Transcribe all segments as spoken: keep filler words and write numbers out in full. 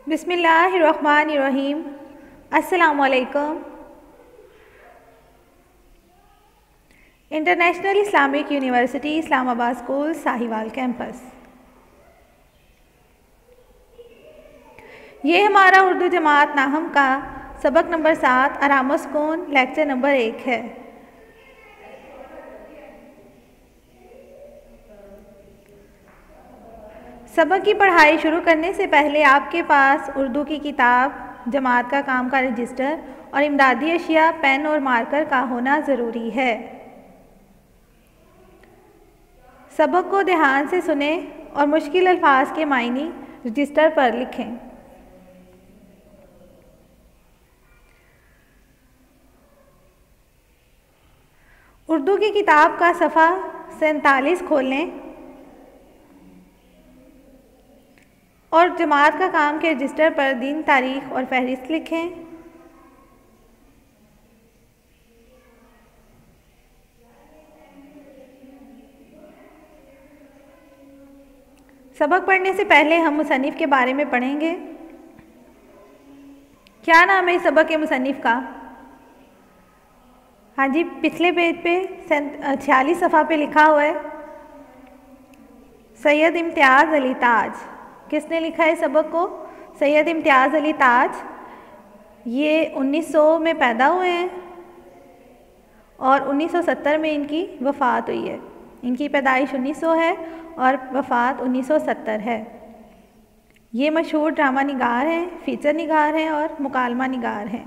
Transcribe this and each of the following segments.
बिस्मिल्लाहिर्रहमानिर्रहीम। अस्सलामुअलैकुम। International Islamic university Islamabad school Sahiwal campus. ये हमारा उर्दू जमात नाहम का सबक नंबर सात आराम सुकून लेक्चर नंबर एक है। सबक की पढ़ाई शुरू करने से पहले आपके पास उर्दू की किताब, जमात का काम का रजिस्टर और इमदादी अशिया पेन और मार्कर का होना ज़रूरी है। सबक को ध्यान से सुने और मुश्किल अल्फाज के मायने रजिस्टर पर लिखें। उर्दू की किताब का सफ़ा सैंतालीस खोलें और जमात का काम के रजिस्टर पर दिन, तारीख और फहरिस्त लिखें। सबक पढ़ने से पहले हम मुसन्निफ़ के बारे में पढ़ेंगे। क्या नाम है इस सबक के मुसन्निफ़ का? हाँ जी, पिछले पेज पे छियालीस सफ़ा पे लिखा हुआ है सैयद इम्तियाज़ अली ताज। किसने लिखा है सबक को? सैयद इम्तियाज़ अली ताज। ये उन्नीस सौ में पैदा हुए हैं और उन्नीस सौ सत्तर में इनकी वफ़ात हुई है। इनकी पैदाइश उन्नीस सौ है और वफ़ात उन्नीस सौ सत्तर है। ये मशहूर ड्रामा निगार हैं, फ़ीचर निगार हैं और मुकालमा निगार हैं।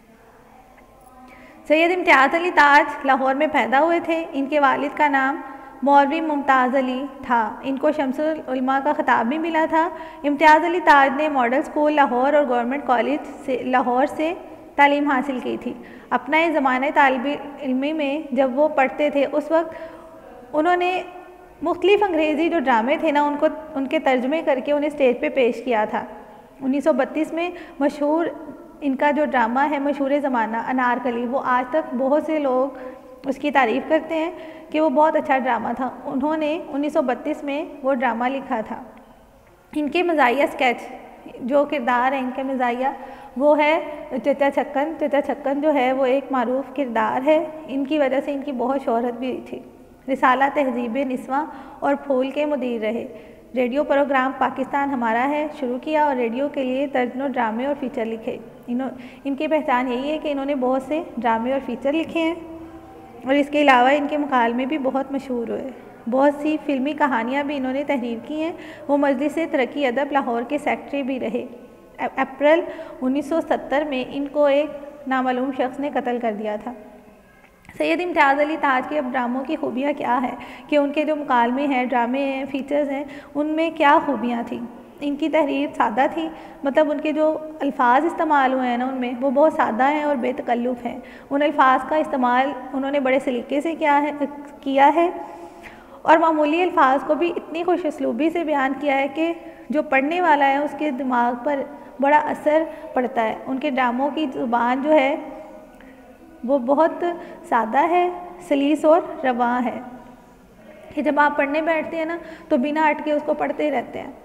सैयद इम्तियाज़ अली ताज लाहौर में पैदा हुए थे। इनके वालिद का नाम मौलवी मुमताज़ अली था। इनको शम्सुल उलमा का ख़िताब भी मिला था। इम्तियाज़ अली ताज ने मॉडल स्कूल लाहौर और गवर्नमेंट कॉलेज से लाहौर से तालीम हासिल की थी। अपना ये ज़माने तालिबे इल्मी में जब वो पढ़ते थे उस वक्त उन्होंने मुख्तलिफ़ अंग्रेज़ी जो ड्रामे थे ना उनको उनके तर्जुमे करके उन्हें स्टेज पे पेश किया था। उन्नीस सौ बत्तीस में मशहूर इनका जो ड्रामा है मशहूर ज़माना अनारकली, वो आज तक बहुत से लोग उसकी तारीफ़ करते हैं कि वो बहुत अच्छा ड्रामा था। उन्होंने उन्नीस सौ बत्तीस में वो ड्रामा लिखा था। इनके मज़ाहिया स्केच, जो किरदार है इनके मज़ाहिया, वो है चचा छक्कन। चचा छक्कन जो है वो एक मारूफ किरदार है। इनकी वजह से इनकी बहुत शोहरत भी हुई थी। रिसाला तहज़ीब निस्वा और फूल के मुदीर रहे। रेडियो प्रोग्राम पाकिस्तान हमारा है शुरू किया और रेडियो के लिए दर्जनों ड्रामे और फ़ीचर लिखे। इन्हों इनकी पहचान यही है कि इन्होंने बहुत से ड्रामे और फ़ीचर लिखे हैं और इसके अलावा इनके मुकालमे भी बहुत मशहूर हुए। बहुत सी फ़िल्मी कहानियाँ भी इन्होंने तहरीर की हैं। वो मजलिस तरक्की अदब लाहौर के सेक्रेटरी भी रहे। अप्रैल उन्नीस सौ सत्तर में इनको एक नामालूम शख्स ने कत्ल कर दिया था। सैयद इम्तियाज़ अली ताज के अब ड्रामों की खूबियाँ क्या है कि उनके जो मुकालमे हैं, ड्रामे हैं, फ़ीचर्स हैं, उनमें क्या खूबियाँ थी। इनकी तहरीर सादा थी, मतलब उनके जो अल्फाज इस्तेमाल हुए हैं ना उनमें वो बहुत सादा हैं और बेतकल्लुफ़ हैं। उन अल्फाज का इस्तेमाल उन्होंने बड़े सलीके से किया है किया है और मामूली अल्फाज को भी इतनी खुश उसलूबी से बयान किया है कि जो पढ़ने वाला है उसके दिमाग पर बड़ा असर पड़ता है। उनके ड्रामों की ज़ुबान जो है वो बहुत सादा है, सलीस और रवां है कि जब आप पढ़ने बैठते हैं ना तो बिना अटके उसको पढ़ते रहते हैं।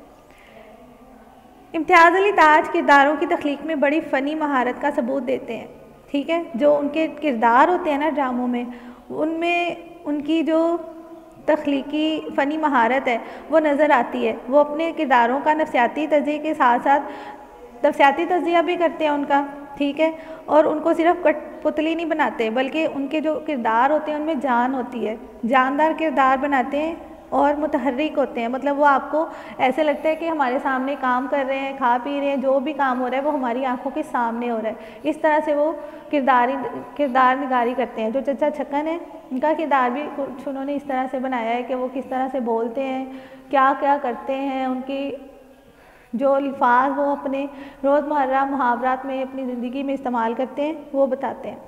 इम्तियाज़ अली ताज किरदारों की तख्लीक में बड़ी फ़नी महारत का सबूत देते हैं। ठीक है, जो उनके किरदार होते हैं ना ड्रामों में, उनमें उनकी जो तख्लीकी फ़नी महारत है वो नज़र आती है। वो अपने किरदारों का नफ्सियाती तज़िये के साथ साथ नफ्सियाती तज़िया भी करते हैं उनका। ठीक है, और उनको सिर्फ कठपुतली नहीं बनाते बल्कि उनके जो किरदार होते हैं उनमें जान होती है। जानदार किरदार बनाते हैं और मुतहर्रिक होते हैं, मतलब वो आपको ऐसे लगता है कि हमारे सामने काम कर रहे हैं, खा पी रहे हैं, जो भी काम हो रहा है वो हमारी आंखों के सामने हो रहा है। इस तरह से वो किरदारी किरदार निगारी करते हैं। जो चचा छक्कन है उनका किरदार भी कुछ उन्होंने इस तरह से बनाया है कि वो किस तरह से बोलते हैं, क्या क्या करते हैं, उनकी जो अल्फाज वो अपने रोज़मर्रा मुहावरात में अपनी ज़िंदगी में इस्तेमाल करते हैं वो बताते हैं।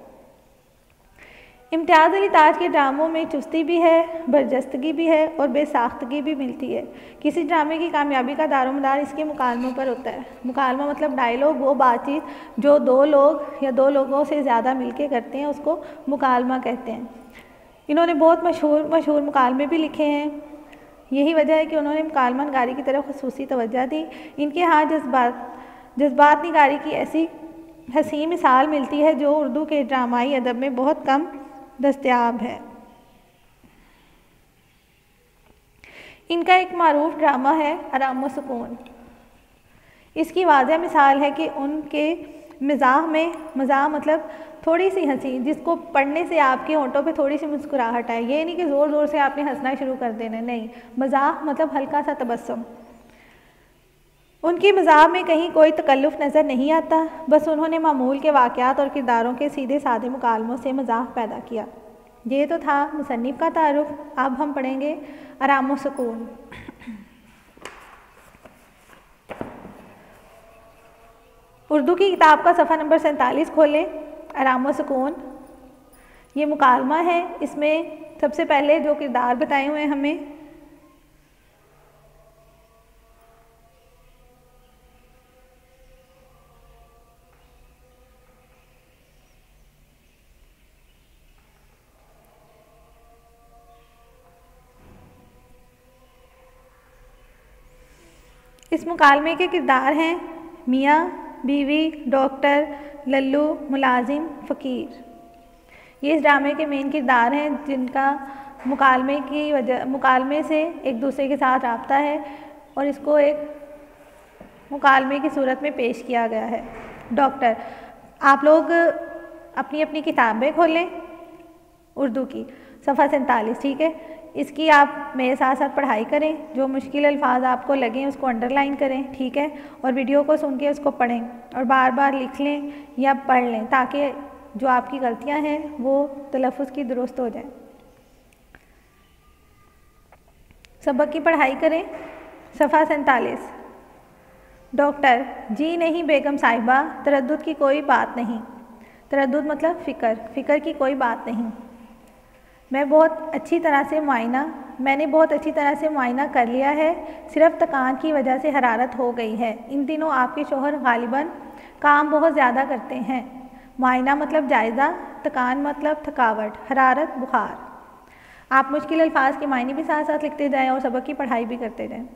इम्तियाज़ अली ताज के ड्रामों में चुस्ती भी है, बरजस्तगी भी है और बेसाख्तगी भी मिलती है। किसी ड्रामे की कामयाबी का दारोमदार इसके मुकालमों पर होता है। मुकालमा मतलब डायलॉग, वो बातचीत जो दो लोग या दो लोगों से ज़्यादा मिलके करते हैं उसको मुकालमा कहते हैं। इन्होंने बहुत मशहूर मशहूर मुकालमे भी लिखे हैं। यही वजह है कि उन्होंने मुकालमा नगारी की तरफ ख़ुसूसी तवज्जो दी। इनके यहाँ जज्बात जज्बात निगारी की ऐसी हसीन मिसाल मिलती है जो उर्दू के ड्रामाई अदब में बहुत कम दस्तयाब है। इनका एक मारूफ ड्रामा है आराम व सुकून। इसकी वाज़ह मिसाल है कि उनके मिजाह में, मज़ाह मतलब थोड़ी सी हंसी जिसको पढ़ने से आपके होंठों पे थोड़ी सी मुस्कुराहट आए। ये नहीं कि ज़ोर ज़ोर से आपने हंसना शुरू कर देना, नहीं, मज़ाह मतलब हल्का सा तबस्सुम। उनकी मज़ाह में कहीं कोई तकल्लुफ़ नज़र नहीं आता, बस उन्होंने मामूल के वाक़यात और किरदारों के सीधे साधे मुकालमों से मज़ाह पैदा किया। ये तो था मुसन्निफ़ का तारुफ़। अब हम पढ़ेंगे आराम व सुकून। उर्दू की किताब का सफ़ा नंबर सैंतालीस खोलें। आराम व सुकून ये मुकालमा है। इसमें सबसे पहले जो किरदार बताए हुए हैं हमें, इस मुकालमे के किरदार हैं मियाँ, बीवी, डॉक्टर, लल्लू, मुलाजिम, फ़कीर। ये इस ड्रामे के मेन किरदार हैं जिनका मुकालमे की वजह मुकालमे से एक दूसरे के साथ रब्ता है और इसको एक मुकालमे की सूरत में पेश किया गया है। डॉक्टर, आप लोग अपनी अपनी किताबें खोलें उर्दू की, सफ़ा सैंतालीस, ठीक है। इसकी आप मेरे साथ साथ पढ़ाई करें। जो मुश्किल अल्फाज आपको लगें उसको अंडरलाइन करें, ठीक है, और वीडियो को सुन के उसको पढ़ें और बार बार लिख लें या पढ़ लें ताकि जो आपकी गलतियां हैं वो तलफ़्फ़ुज़ की दुरुस्त हो जाए। सबक की पढ़ाई करें। सफ़ा सैंतालीस। डॉक्टर, जी नहीं बेगम साहिबा, तरद्दुद की कोई बात नहीं। तरद्दुद मतलब फ़िक्र, फ़िक्र की कोई बात नहीं। मैं बहुत अच्छी तरह से मुआयना मैंने बहुत अच्छी तरह से मुआयना कर लिया है, सिर्फ थकान की वजह से हरारत हो गई है। इन दिनों आपके शौहर गालिबन काम बहुत ज़्यादा करते हैं। मुआयना मतलब जायज़ा, थकान मतलब थकावट, हरारत बुखार। आप मुश्किल अल्फाज के मायने भी साथ साथ लिखते जाएं और सबक की पढ़ाई भी करते जाएं।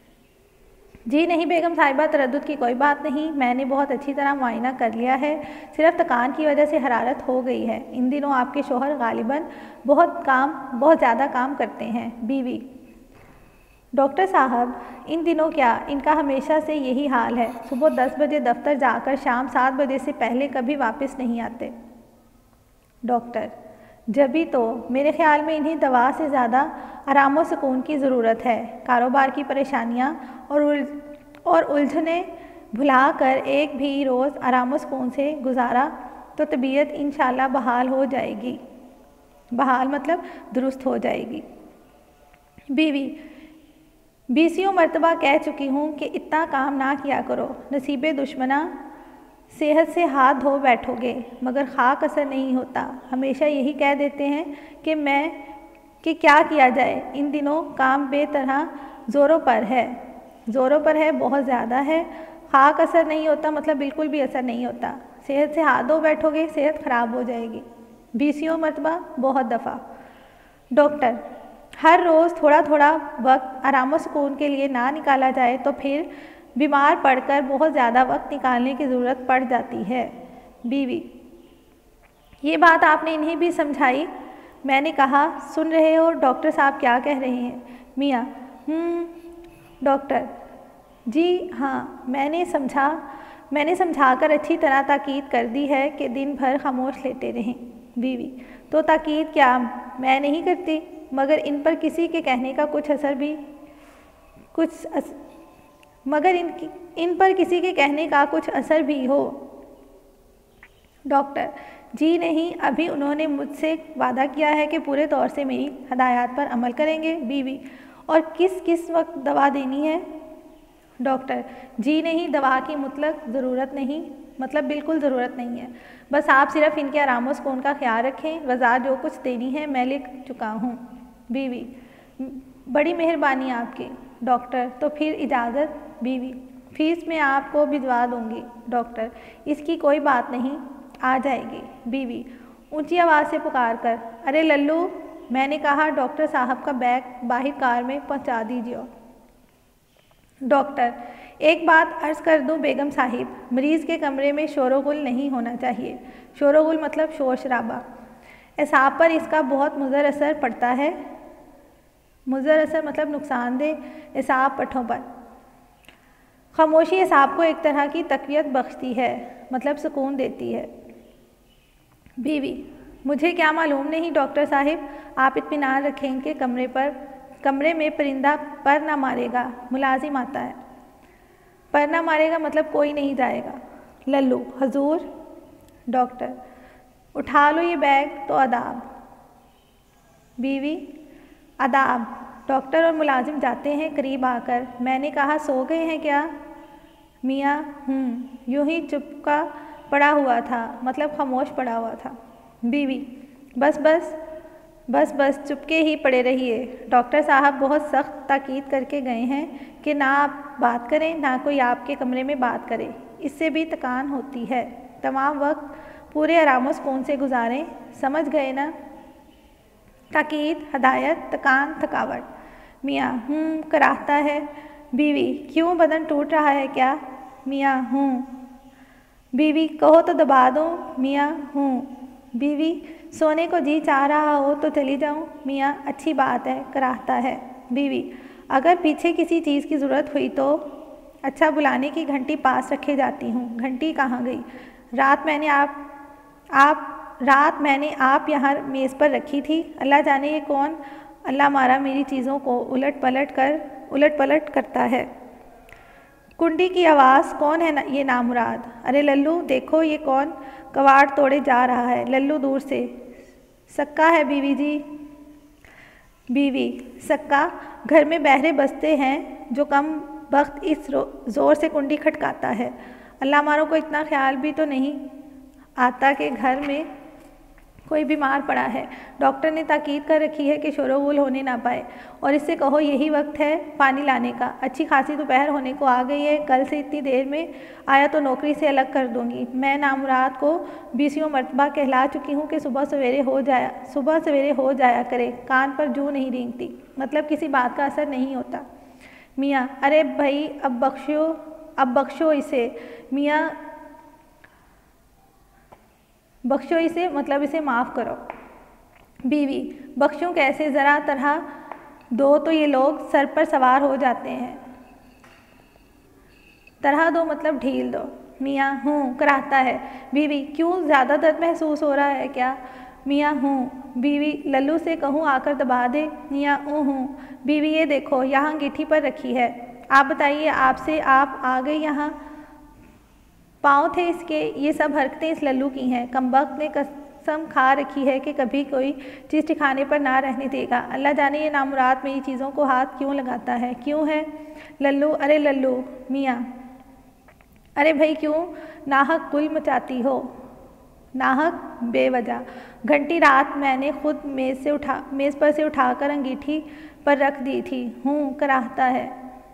जी नहीं बेगम साहिबा, तरद्दुद की कोई बात नहीं, मैंने बहुत अच्छी तरह मुआयना कर लिया है, सिर्फ थकान की वजह से हरारत हो गई है। इन दिनों आपके शौहर गालिबन बहुत काम बहुत ज़्यादा काम करते हैं। बीवी, डॉक्टर साहब, इन दिनों क्या, इनका हमेशा से यही हाल है। सुबह दस बजे दफ्तर जाकर शाम सात बजे से पहले कभी वापस नहीं आते। डॉक्टर, जभी तो मेरे ख़्याल में इन्हें दवा से ज़्यादा आराम व सुकून की ज़रूरत है। कारोबार की परेशानियाँ और उल और उलझने भुला कर एक भी रोज़ आराम व सुकून से गुजारा तो तबीयत इंशाल्लाह बहाल हो जाएगी। बहाल मतलब दुरुस्त हो जाएगी। बीवी, बीसियों मरतबा कह चुकी हूँ कि इतना काम ना किया करो, नसीबे दुश्मना, सेहत से हाथ धो बैठोगे, मगर खाक असर नहीं होता। हमेशा यही कह देते हैं कि मैं कि क्या किया जाए, इन दिनों काम बेतरह ज़ोरों पर है ज़ोरों पर है बहुत ज़्यादा है। खाक असर नहीं होता मतलब बिल्कुल भी असर नहीं होता। सेहत से हाथ धो बैठोगे, सेहत ख़राब हो जाएगी। बीसियों मरतबा, बहुत दफ़ा। डॉक्टर, हर रोज़ थोड़ा थोड़ा वक्त आराम व सुकून के लिए ना निकाला जाए तो फिर बीमार पड़कर बहुत ज़्यादा वक्त निकालने की ज़रूरत पड़ जाती है। बीवी, ये बात आपने इन्हें भी समझाई? मैंने कहा, सुन रहे हो डॉक्टर साहब क्या कह रहे हैं? मियाँ, हम्म। डॉक्टर, जी हाँ, मैंने समझा मैंने समझाकर अच्छी तरह ताकीद कर दी है कि दिन भर खामोश लेटे रहें। बीवी, तो ताकीद क्या मैं नहीं करती, मगर इन पर किसी के कहने का कुछ असर भी कुछ अस, मगर इन इन पर किसी के कहने का कुछ असर भी हो। डॉक्टर, जी नहीं, अभी उन्होंने मुझसे वादा किया है कि पूरे तौर से मेरी हदायत पर अमल करेंगे। बीवी, और किस किस वक्त दवा देनी है? डॉक्टर, जी नहीं, दवा की मुतलक ज़रूरत नहीं, मतलब बिल्कुल ज़रूरत नहीं है। बस आप सिर्फ इनके आराम व सुकून का ख्याल रखें। वज़ा जो कुछ देनी है मैं लिख चुका हूँ। बीवी, बड़ी मेहरबानी आपकी। डॉक्टर, तो फिर इजाज़त। बीवी, फीस मैं आपको भिजवा दूँगी। डॉक्टर, इसकी कोई बात नहीं, आ जाएगी। बीवी, ऊंची आवाज़ से पुकार कर, अरे लल्लू, मैंने कहा डॉक्टर साहब का बैग बाहर कार में पहुंचा दीजिए। डॉक्टर, एक बात अर्ज़ कर दूं बेगम साहिब, मरीज़ के कमरे में शोरगुल नहीं होना चाहिए। शोरगुल मतलब शोर शराबा। एसाब पर इसका बहुत मुज़र असर पड़ता है। मुज़र असर मतलब नुकसानदेह एसाब पट्ठों पर। खामोशी एसाब को एक तरह की तक़वियत बख्शती है, मतलब सुकून देती है। बीवी, मुझे क्या मालूम नहीं डॉक्टर साहिब, आप इत्मीनान रखें, इनके कमरे पर कमरे में परिंदा पर ना मारेगा। मुलाजिम आता है। पर ना मारेगा मतलब कोई नहीं जाएगा। लल्लू, हजूर। डॉक्टर, उठा लो ये बैग तो अदाब। बीवी, अदाब। डॉक्टर और मुलाजिम जाते हैं करीब आकर। मैंने कहा सो गए हैं क्या? मियाँ, हूँ। यूँ ही चुपका पड़ा हुआ था, मतलब खामोश पड़ा हुआ था। बीवी, बस बस बस बस चुपके ही पड़े रहिए। डॉक्टर साहब बहुत सख्त ताकीद करके गए हैं कि ना आप बात करें, ना कोई आपके कमरे में बात करे। इससे भी थकान होती है। तमाम वक्त पूरे आराम सुकून से गुजारें, समझ गए ना? ताकीद, हदायत, थकान, थकावट। मियाँ, हूँ, कराहता है। बीवी, क्यों, बदन टूट रहा है क्या? मियाँ, हूँ। बीवी, कहो तो दबा दूँ? मियाँ, हूँ। बीवी, सोने को जी चाह रहा हो तो चली जाऊँ? मियाँ, अच्छी बात है, कराहता है। बीवी, अगर पीछे किसी चीज़ की ज़रूरत हुई तो? अच्छा, बुलाने की घंटी पास रखे जाती हूँ। घंटी कहाँ गई? रात मैंने आप आप रात मैंने आप यहाँ मेज़ पर रखी थी। अल्लाह जाने ये कौन अल्लाह मारा मेरी चीज़ों को उलट पलट कर उलट पलट करता है। कुंडी की आवाज़, कौन है ना, ये नामुराद? अरे लल्लू, देखो ये कौन कवाड़ तोड़े जा रहा है। लल्लू दूर से, सक्का है बीवी जी। बीवी, सक्का, घर में बहरे बसते हैं जो कम वक्त इस ज़ोर से कुंडी खटकाता है। अल्लाह मारो को इतना ख्याल भी तो नहीं आता कि घर में कोई बीमार पड़ा है। डॉक्टर ने ताकीद कर रखी है कि शोरगुल होने ना पाए, और इससे कहो यही वक्त है पानी लाने का। अच्छी खासी दोपहर होने को आ गई है। कल से इतनी देर में आया तो नौकरी से अलग कर दूंगी। मैं नामुराद को बीसियों मरतबा कहला चुकी हूँ कि सुबह सवेरे हो जाया सुबह सवेरे हो जाया करे। कान पर जूं नहीं रेंगती, मतलब किसी बात का असर नहीं होता। मियाँ, अरे भाई अब बख्शो अब बख्शो इसे। मियाँ, बख्शो इसे मतलब इसे माफ़ करो। बीवी, बख्शूं कैसे, ज़रा तरह दो तो ये लोग सर पर सवार हो जाते हैं। तरह दो मतलब ढील दो। मियाँ, हूँ, कराहता है। बीवी, क्यों, ज़्यादा दर्द महसूस हो रहा है क्या? मियाँ, हूँ। बीवी, लल्लू से कहूँ आकर दबा दे? मियाँ, ऊँ हूँ। बीवी, ये देखो यहाँ अंगीठी पर रखी है। आप बताइए, आपसे आप आ गई यहाँ? पाँव थे इसके। ये सब हरकतें इस लल्लू की हैं। कमबख्त ने कसम खा रखी है कि कभी कोई चीज़ ठिकाने पर ना रहने देगा। अल्लाह जाने ये नामुराद मेरी चीज़ों को हाथ क्यों लगाता है। क्यों है? लल्लू, अरे लल्लू। मियाँ, अरे भाई क्यों नाहक गुल मचाती हो? नाहक, बेवजह। घंटी रात मैंने खुद मेज़ से उठा मेज़ पर से उठाकर अंगीठी पर रख दी थी। हूँ, कराहता है।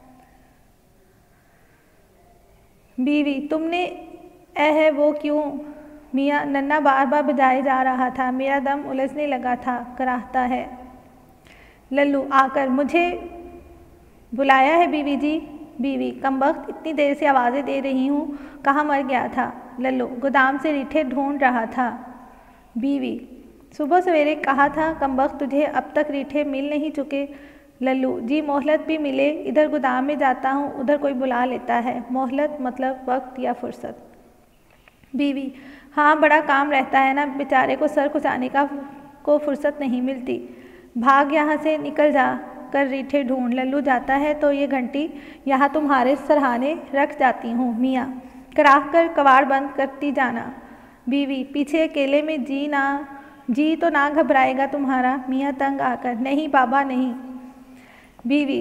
बीवी, तुमने ऐ वो क्यों? मियाँ, नन्ना बार बार बजाए जा रहा था, मेरा दम उलझने लगा था, कराहता है। लल्लू आकर, मुझे बुलाया है बीवी जी? बीवी, कमबख्त, इतनी देर से आवाज़ें दे रही हूँ, कहाँ मर गया था? लल्लू, गोदाम से रीठे ढूंढ रहा था। बीवी, सुबह सवेरे कहा था कमबख्त तुझे अब तक रीठे मिल नहीं चुके। लल्लू, जी मोहलत भी मिले, इधर गोदाम में जाता हूँ, उधर कोई बुला लेता है। मोहलत मतलब वक्त या फुर्सत। बीवी, हाँ बड़ा काम रहता है ना, बेचारे को सर खुजाने का को फुर्सत नहीं मिलती। भाग यहाँ से, निकल जा कर रीठे ढूंढ। लल्लू जाता है तो ये घंटी यहाँ तुम्हारे सरहाने रख जाती हूँ। मियाँ, कराह कर कवाड़ बंद करती जाना। बीवी, पीछे अकेले में जी ना जी तो ना घबराएगा तुम्हारा? मियाँ तंग आकर, नहीं बाबा नहीं। बीवी,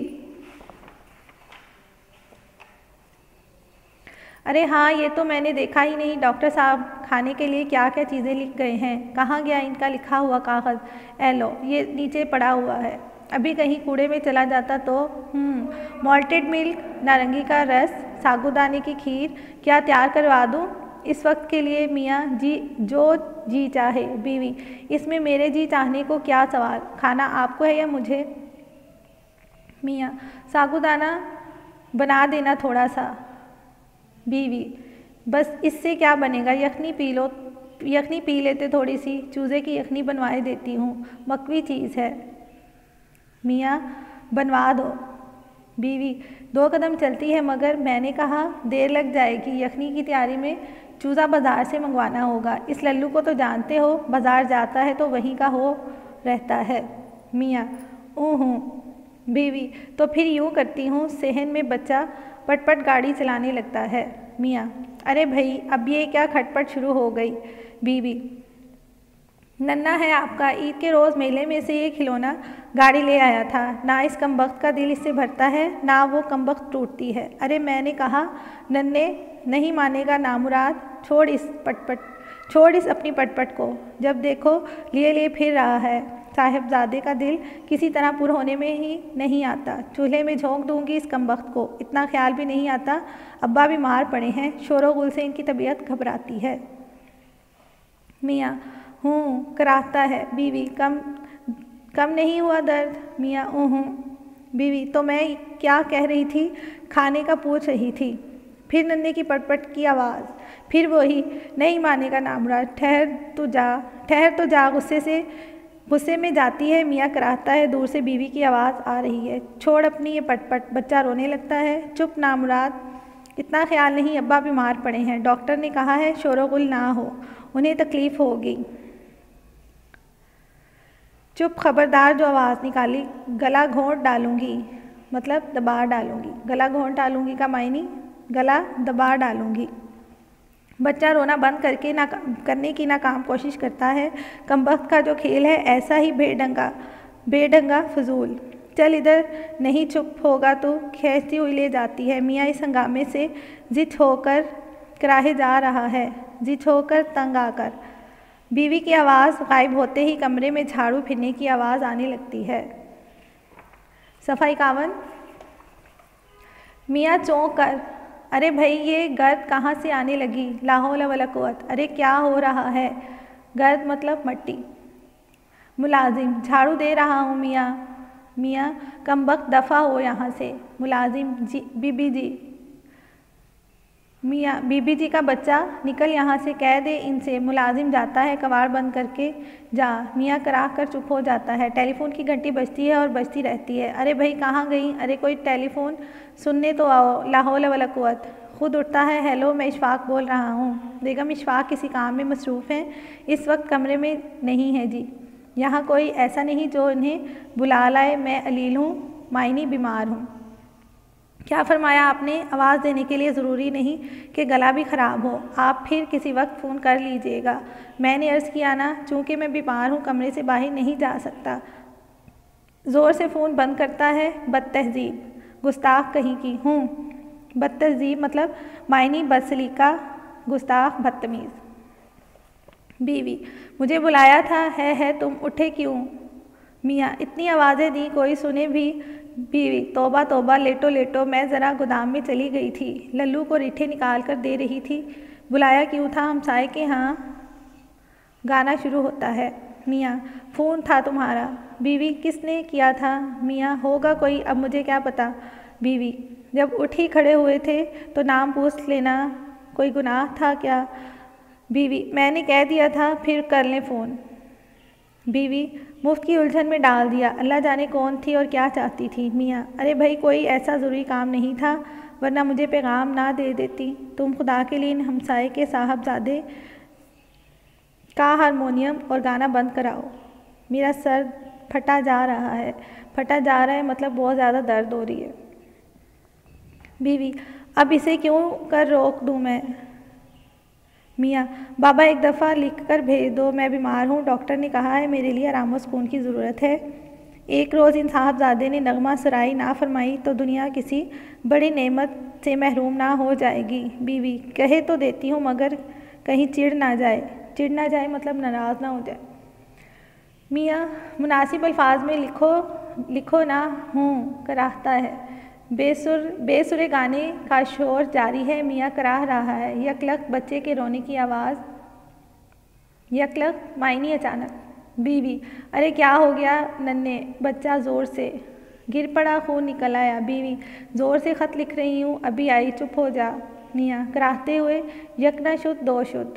अरे हाँ ये तो मैंने देखा ही नहीं। डॉक्टर साहब खाने के लिए क्या क्या चीज़ें लिख गए हैं, कहाँ गया इनका लिखा हुआ कागज़? ए लो, ये नीचे पड़ा हुआ है, अभी कहीं कूड़े में चला जाता तो। हम्म मॉल्टेड मिल्क, नारंगी का रस, साबूदाने की खीर क्या तैयार करवा दूँ इस वक्त के लिए? मियाँ, जी जो जी चाहे। बीवी, इसमें मेरे जी चाहने को क्या सवाल, खाना आपको है या मुझे? मियाँ, साबूदाना बना देना थोड़ा सा। बीवी, बस इससे क्या बनेगा, यखनी पी लो, यखनी पी लेते थोड़ी सी, चूज़े की यखनी बनवाए देती हूँ, मकवी चीज़ है। मियाँ, बनवा दो। बीवी, दो कदम चलती है मगर मैंने कहा देर लग जाएगी, यखनी की तैयारी में चूज़ा बाज़ार से मंगवाना होगा। इस लल्लू को तो जानते हो, बाज़ार जाता है तो वहीं का हो रहता है। मियाँ, ऊँ। बीवी, तो फिर यूँ करती हूँ, सेहन में बच्चा पटपट गाड़ी चलाने लगता है। मियाँ, अरे भाई अब ये क्या खटपट शुरू हो गई। बीवी, नन्ना है आपका, ईद के रोज़ मेले में से ये खिलौना गाड़ी ले आया था, ना इस कमबख्त का दिल इससे भरता है ना वो कमबख्त टूटती है। अरे मैंने कहा नन्ने, नहीं मानेगा नामुराद, छोड़ इस पटपट, छोड़ इस अपनी पटपट को, जब देखो लिए लिए फिर रहा है। साहिबजादे का दिल किसी तरह पुर होने में ही नहीं आता, चूल्हे में झोंक दूंगी इस कमबख्त को, इतना ख्याल भी नहीं आता अब्बा बीमार पड़े हैं, शोरो गुल से इनकी तबीयत घबराती है। मियाँ, हूँ, कराहता है। बीवी, कम कम नहीं हुआ दर्द। मियाँ, ऊँ। बीवी, तो मैं क्या कह रही थी, खाने का पूछ रही थी। फिर नन्हे की पटपट की आवाज़, फिर वही, नहीं मानेगा नामुराद, ठहर तो जा, ठहर तो जा, गुस्से से गुस्से में जाती है। मियाँ कराहता है, दूर से बीवी की आवाज़ आ रही है, छोड़ अपनी ये पटपट, बच्चा रोने लगता है। चुप नामुराद, इतना ख्याल नहीं, अब्बा बीमार पड़े हैं, डॉक्टर ने कहा है शोरोगुल ना हो, उन्हें तकलीफ़ होगी। चुप, खबरदार, जो आवाज़ निकाली गला घोंट डालूंगी, मतलब दबा डालूंगी। गला घोंट डालूंगी का मायनी गला दबा डालूंगी। बच्चा रोना बंद करके ना करने की नाकाम कोशिश करता है। कमबख्त का जो खेल है ऐसा ही बेढंगा बेढंगा फजूल। चल इधर, नहीं चुप होगा तो खींचती हुई ले जाती है। मियाँ इस हंगामे से जिद होकर कराहे जा रहा है, जिद होकर तंग आकर। बीवी की आवाज़ गायब होते ही कमरे में झाड़ू फिरने की आवाज़ आने लगती है। सफ़ा इक्यावन। मियाँ चौंक कर, अरे भाई ये गर्द कहाँ से आने लगी, ला हौला वला कुव्वत, अरे क्या हो रहा है। गर्द मतलब मट्टी। मुलाजिम, झाड़ू दे रहा हूँ मियाँ। मियाँ, कमबख्त दफ़ा हो यहाँ से। मुलाजिम, जी बीबी जी। मियाँ, बीबी जी का बच्चा, निकल यहाँ से, कह दे इनसे। मुलाजिम जाता है, कबाड़ बंद करके जा। मियाँ कराह कर चुप हो जाता है। टेलीफोन की घंटी बजती है और बजती रहती है। अरे भाई कहाँ गई, अरे कोई टेलीफोन सुनने तो आओ, ला हौला वला कुव्वत। खुद उठता है, हेलो मैं इशफाक बोल रहा हूँ। बेगम इशफाक किसी काम में मसरूफ़ हैं, इस वक्त कमरे में नहीं है जी। यहाँ कोई ऐसा नहीं जो इन्हें बुला लाए, मैं अलील हूँ, मायनी बीमार हूँ। क्या फरमाया आपने, आवाज़ देने के लिए ज़रूरी नहीं कि गला भी ख़राब हो, आप फिर किसी वक्त फ़ोन कर लीजिएगा। मैंने अर्ज़ किया ना, चूँकि मैं बीमार हूँ कमरे से बाहर नहीं जा सकता। ज़ोर से फ़ोन बंद करता है। बदतहज़ीब, गुस्ताख कहीं की हूँ। बदतहज़ीब मतलब मायनी बदसलीका, गुस्ताख, बदतमीज़। बीवी, मुझे बुलाया था, है है तुम उठे क्यों। मियाँ, इतनी आवाज़ें दी कोई सुने भी। बीवी, तौबा तौबा, लेटो लेटो, मैं ज़रा गोदाम में चली गई थी, लल्लू को रीठे निकाल कर दे रही थी। बुलाया क्यों था, हमसाए के यहाँ गाना शुरू होता है। मियाँ, फ़ोन था तुम्हारा। बीवी, किसने किया था। मियाँ, होगा कोई, अब मुझे क्या पता। बीवी, जब उठ ही खड़े हुए थे तो नाम पूछ लेना, कोई गुनाह था क्या। बीवी, मैंने कह दिया था फिर कर लें फ़ोन। बीवी, मुफ्त की उलझन में डाल दिया, अल्लाह जाने कौन थी और क्या चाहती थी। मियाँ, अरे भाई कोई ऐसा ज़रूरी काम नहीं था, वरना मुझे पैगाम ना दे देती। तुम खुदा के लिए इन हमसाए के साहबजादे का हारमोनियम और गाना बंद कराओ, मेरा सर फटा जा रहा है। फटा जा रहा है मतलब बहुत ज़्यादा दर्द हो रही है। बीवी, अब इसे क्यों कर रोक दूँ मैं। मियाँ, बाबा एक दफ़ा लिख कर भेज दो, मैं बीमार हूँ, डॉक्टर ने कहा है मेरे लिए आराम व सुकून की ज़रूरत है। एक रोज़ इन साहबजादे ने नगमा सराई ना फरमाई तो दुनिया किसी बड़ी नेमत से महरूम ना हो जाएगी। बीवी, कहे तो देती हूँ मगर कहीं चिढ़ ना जाए। चिढ़ ना जाए मतलब नाराज़ ना हो जाए। मियाँ, मुनासिब अल्फाज में लिखो लिखो ना, हूँ कराहता है। बेसुर बेसुरे गाने का शोर जारी है। मियाँ कराह रहा है। यकलक बच्चे के रोने की आवाज़, यकलक मायनी अचानक। बीवी, अरे क्या हो गया नन्हे, बच्चा ज़ोर से। गिर पड़ा खून निकल आया। बीवी, ज़ोर से ख़त लिख रही हूँ, अभी आई, चुप हो जा। मियाँ, कराहते हुए, यक न शुद्ध दो शुद्ध।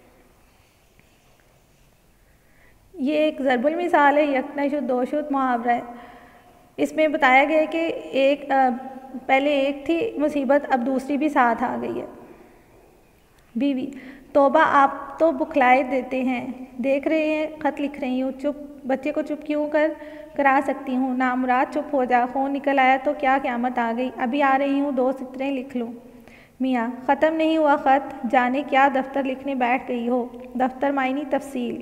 ये एक ज़रबुल मिसाल है, यक न शुद्ध दो शुद्ध मुहावरा है। इसमें बताया गया कि एक आ, पहले एक थी मुसीबत, अब दूसरी भी साथ आ गई है। बीवी, तौबा आप तो बुखलाए देते हैं, देख रहे हैं ख़त लिख रही हूँ, चुप, बच्चे को चुप क्यों कर करा सकती हूँ, नामुराद चुप हो जा, खून निकल आया तो क्या क़यामत आ गई, अभी आ रही हूँ, दो सतरें लिख लूँ। मियाँ, ख़त्म नहीं हुआ ख़त, जाने क्या दफ्तर लिखने बैठ गई हो, दफ्तर मायनी तफसील।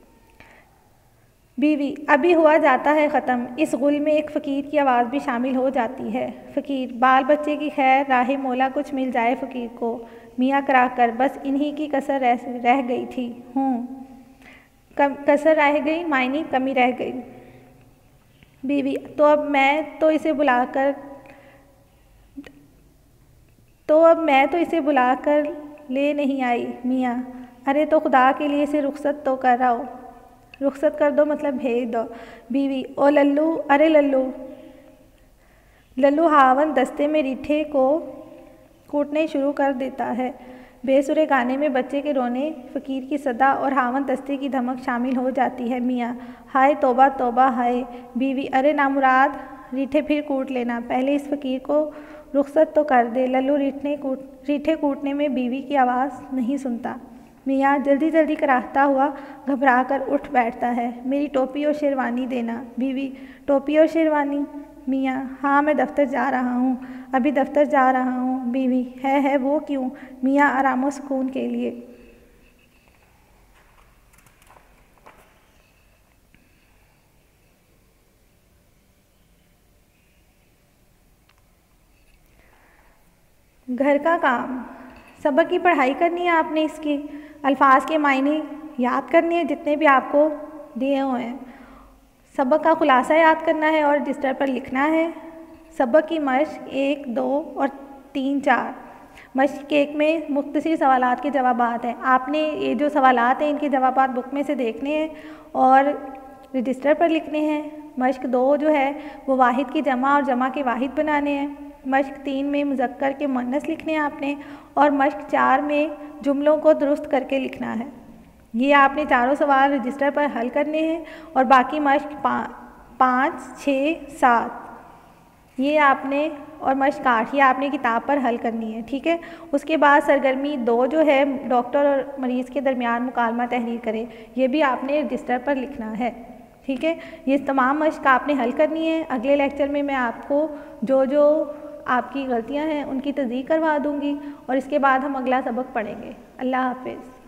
बीवी, अभी हुआ जाता है ख़त्म, इस गुल में एक फ़कीर की आवाज़ भी शामिल हो जाती है। फ़कीर, बाल बच्चे की खैर, राह मौला कुछ मिल जाए फ़कीर को। मियाँ करा कर, बस इन्हीं की कसर रह, रह गई थी। हूँ, कसर रह गई मायनी कमी रह गई। बीवी, तो अब मैं तो इसे बुलाकर तो अब मैं तो इसे बुलाकर ले नहीं आई। मियाँ, अरे तो खुदा के लिए इसे रुखसत तो कराओ, रुखसत कर दो मतलब भेज दो। बीवी, ओ लल्लू, अरे लल्लू। लल्लू हावन दस्ते में रीठे को कूटने शुरू कर देता है। बेसुरे गाने में बच्चे के रोने, फ़कीर की सदा और हावन दस्ते की धमक शामिल हो जाती है। मियाँ, हाय तौबा तौबा हाय। बीवी, अरे नामुराद, रीठे फिर कूट लेना, पहले इस फ़कीर को रुखसत तो कर दे। लल्लू रीठने कूट रीठे कूटने में बीवी की आवाज़ नहीं सुनता। मियाँ जल्दी जल्दी कराहता हुआ घबरा कर उठ बैठता है। मेरी टोपी और शेरवानी देना। बीवी, टोपी और शेरवानी? मियाँ, हाँ मैं दफ्तर जा रहा हूँ, अभी दफ्तर जा रहा हूँ। बीवी, है है वो क्यों? मियाँ, आराम और सुकून के लिए। घर का काम, सबक की पढ़ाई करनी है आपने, इसकी अल्फाज के मायने याद करने हैं जितने भी आपको दिए हुए हैं, सबक का खुलासा याद करना है और रजिस्टर पर लिखना है। सबक की मश्क एक, दो और तीन, चार। मश्क एक में मुख्तसर सवालात के जवाबात हैं, आपने ये जो सवालात हैं इनके जवाबात बुक में से देखने हैं और रजिस्टर पर लिखने हैं। मश्क दो जो है वो वाहिद की जमा और जमा के वाहिद बनाने हैं। मश्क तीन में मुज़क्कर के मुअन्नस लिखने हैं आपने और मश्क चार में जुमलों को दुरुस्त करके लिखना है। ये आपने चारों सवाल रजिस्टर पर हल करने हैं और बाकी मश्क पा, पाँच, छः, सात ये आपने और मश्क आठ ये आपने किताब पर हल करनी है, ठीक है। उसके बाद सरगर्मी दो जो है डॉक्टर और मरीज़ के दरमियान मुकालमा तहरीर करें, ये भी आपने रजिस्टर पर लिखना है, ठीक है। ये तमाम मश्क आपने हल करनी है। अगले लेक्चर में मैं आपको जो जो आपकी गलतियां हैं उनकी तस्दीक करवा दूंगी और इसके बाद हम अगला सबक पढ़ेंगे। अल्लाह हाफ़िज़।